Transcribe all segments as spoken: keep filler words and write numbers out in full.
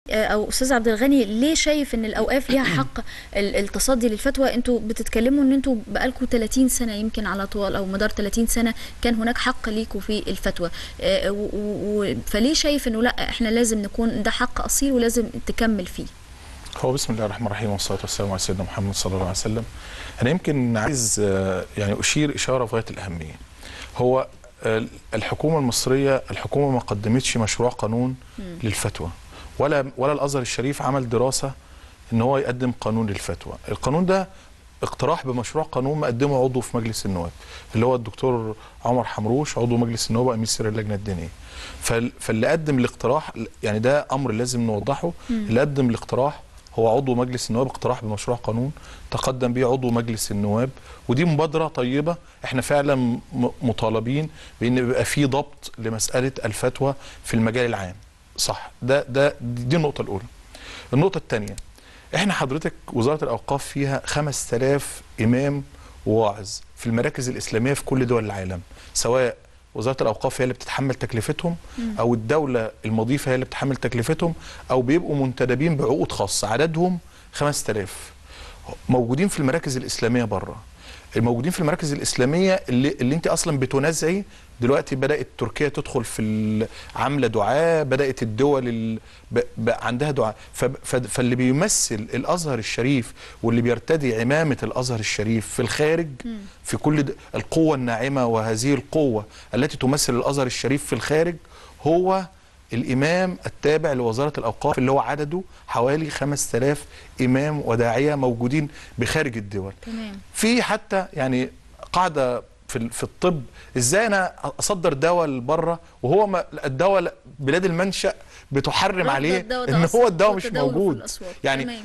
او استاذ عبد الغني، ليه شايف ان الاوقاف ليها حق التصدي للفتوى؟ انتوا بتتكلموا ان انتوا بقالكم ثلاثين سنه يمكن على طول او مدار ثلاثين سنه كان هناك حق ليكم في الفتوى، فليه شايف انه لا احنا لازم نكون ده حق اصيل ولازم تكمل فيه؟ هو بسم الله الرحمن الرحيم والصلاه والسلام على سيدنا محمد صلى الله عليه وسلم. انا يمكن عايز يعني اشير اشاره في غايه الاهميه. هو الحكومه المصريه الحكومه ما قدمتش مشروع قانون للفتوى، ولا ولا الازهر الشريف عمل دراسه ان هو يقدم قانون للفتوى. القانون ده اقتراح بمشروع قانون مقدمه عضو في مجلس النواب اللي هو الدكتور عمر حمروش، عضو مجلس النواب وامين سر اللجنه الدينيه. فاللي قدم الاقتراح، يعني ده امر لازم نوضحه، اللي قدم الاقتراح هو عضو مجلس النواب، اقتراح بمشروع قانون تقدم به عضو مجلس النواب، ودي مبادره طيبه. احنا فعلا مطالبين بان يبقى في ضبط لمساله الفتوى في المجال العام. صح، ده ده دي النقطه الاولى. النقطه الثانيه، احنا حضرتك وزاره الاوقاف فيها خمسة آلاف امام وواعظ في المراكز الاسلاميه في كل دول العالم، سواء وزاره الاوقاف هي اللي بتتحمل تكلفتهم او الدوله المضيفه هي اللي بتتحمل تكلفتهم، او بيبقوا منتدبين بعقود خاصه. عددهم خمسة آلاف موجودين في المراكز الاسلاميه بره. الموجودين في المراكز الاسلاميه اللي, اللي انت اصلا بتنازعي دلوقتي، بدات تركيا تدخل في عامله دعاء، بدات الدول عندها دعاء. فاللي بيمثل الازهر الشريف واللي بيرتدي عمامه الازهر الشريف في الخارج في كل القوه الناعمه، وهذه القوه التي تمثل الازهر الشريف في الخارج هو الامام التابع لوزاره الاوقاف، اللي هو عدده حوالي خمسة آلاف امام وداعيه موجودين بخارج الدول. تمام. في حتى يعني قاعده في في الطب، ازاي انا اصدر دواء لبره وهو الدواء بلاد المنشأ بتحرم عليه ان هو الدواء مش موجود يعني.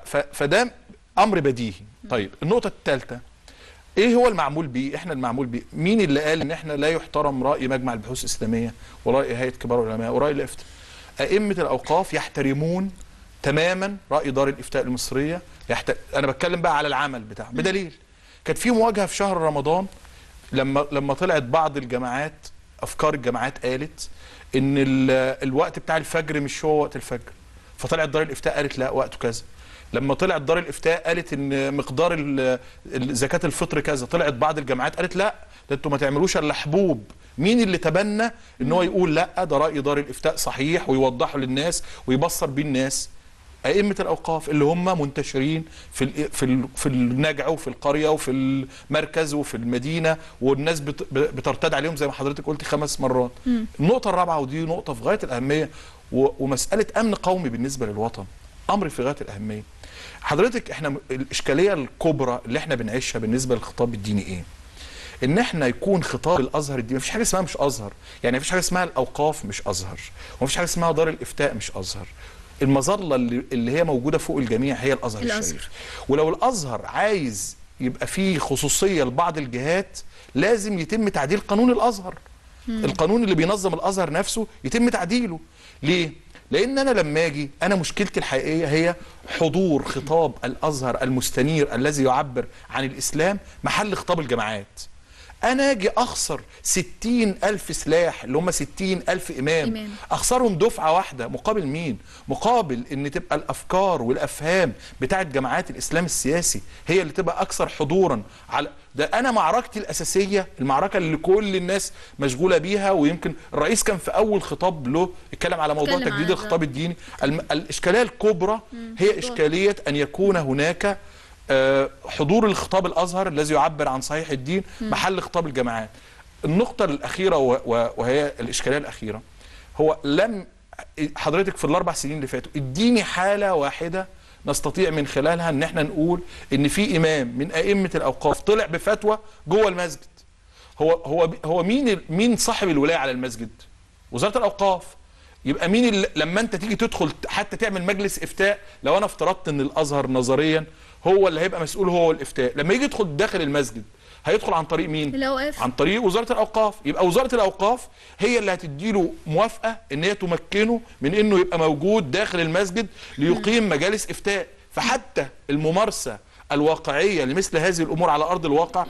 فده امر بديهي. طيب النقطه الثالثه، ايه هو المعمول بيه؟ احنا المعمول بيه مين اللي قال ان احنا لا يحترم راي مجمع البحوث الاسلاميه وراي هيئه كبار العلماء وراي الافتاء؟ ائمه الاوقاف يحترمون تماما راي دار الافتاء المصريه. يحت... انا بتكلم بقى على العمل بتاعه بدليل كانت في مواجهه في شهر رمضان لما لما طلعت بعض الجماعات، افكار الجماعات قالت ان الوقت بتاع الفجر مش هو وقت الفجر، فطلعت دار الافتاء قالت لا وقته كذا. لما طلعت دار الافتاء قالت ان مقدار زكاه الفطر كذا، طلعت بعض الجماعات قالت لا ده انتوا ما تعملوش الا حبوب. مين اللي تبنى ان هو يقول لا ده راي دار الافتاء صحيح ويوضحه للناس ويبصر بيه الناس؟ ائمه الاوقاف اللي هم منتشرين في ال في ال في النجع وفي القريه وفي المركز وفي المدينه، والناس بترتد عليهم زي ما حضرتك قلتي خمس مرات. م. النقطه الرابعه، ودي نقطه في غايه الاهميه، ومساله امن قومي بالنسبه للوطن، امر في غايه الاهميه. حضرتك احنا الاشكاليه الكبرى اللي احنا بنعيشها بالنسبه للخطاب الديني ايه؟ ان احنا يكون خطاب الازهر الديني، مفيش حاجه اسمها مش ازهر، يعني مفيش حاجه اسمها الاوقاف مش ازهر، ومفيش حاجه اسمها دار الافتاء مش ازهر. المظله اللي, اللي هي موجوده فوق الجميع هي الازهر, الأزهر الشريف. ولو الازهر عايز يبقى فيه خصوصيه لبعض الجهات لازم يتم تعديل قانون الازهر. مم. القانون اللي بينظم الازهر نفسه يتم تعديله. ليه؟ لان انا لما اجي، انا مشكلتي الحقيقيه هي حضور خطاب الازهر المستنير الذي يعبر عن الاسلام محل خطاب الجماعات. انا اجي اخسر ستين الف سلاح اللي هم ستين الف امام, إمام. اخسرهم دفعه واحده مقابل مين؟ مقابل ان تبقى الافكار والافهام بتاعت جماعات الاسلام السياسي هي اللي تبقى اكثر حضورا. على ده انا معركتي الاساسيه، المعركه اللي كل الناس مشغوله بيها، ويمكن الرئيس كان في اول خطاب له اتكلم على موضوع تجديد الخطاب الديني. الاشكاليه الكبرى هي اشكاليه ان يكون هناك حضور الخطاب الازهر الذي يعبر عن صحيح الدين محل خطاب الجماعات. النقطه الاخيره وهي الاشكاليه الاخيره، هو لم حضرتك في الاربع سنين اللي فاتوا اديني حاله واحده نستطيع من خلالها ان احنا نقول ان في امام من ائمه الاوقاف طلع بفتوى جوه المسجد. هو هو هو مين مين صاحب الولايه على المسجد؟ وزاره الاوقاف. يبقى مين اللي لما انت تيجي تدخل حتى تعمل مجلس افتاء، لو انا افترضت ان الازهر نظريا هو اللي هيبقى مسؤول هو الافتاء، لما يجي يدخل داخل المسجد هيدخل عن طريق مين؟ الأوقاف. عن طريق وزاره الاوقاف. يبقى وزاره الاوقاف هي اللي هتديله موافقه ان هي تمكنه من انه يبقى موجود داخل المسجد ليقيم مجالس افتاء. فحتى الممارسه الواقعيه لمثل هذه الامور على ارض الواقع.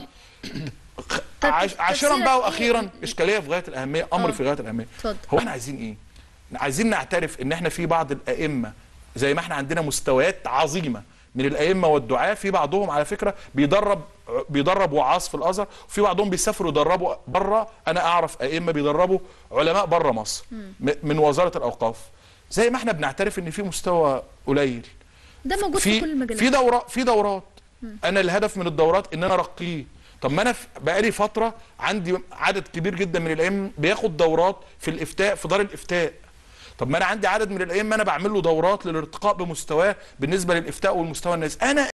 عاشرا بقى واخيرا اشكاليه في غاية الاهميه، امر أوه. في غاية الاهميه. فضل. هو احنا عايزين ايه؟ عايزين نعترف ان احنا في بعض الائمه زي ما احنا عندنا مستويات عظيمه من الائمه والدعاه، في بعضهم على فكره بيدرب بيدرب وعاظ في الازهر، وفي بعضهم بيسافروا يدربوا بره. انا اعرف ائمه بيدربوا علماء بره مصر من وزاره الاوقاف. زي ما احنا بنعترف ان في مستوى قليل، ده موجود في, في كل المجالات. في دورات في دورات مم. انا الهدف من الدورات ان انا ارقيه. طب ما انا بقالي فتره عندي عدد كبير جدا من الائمه بياخد دورات في الافتاء في دار الافتاء. طب ما انا عندي عدد من الائمه انا بعمل له دورات للارتقاء بمستواه بالنسبه للافتاء والمستوى الناس. انا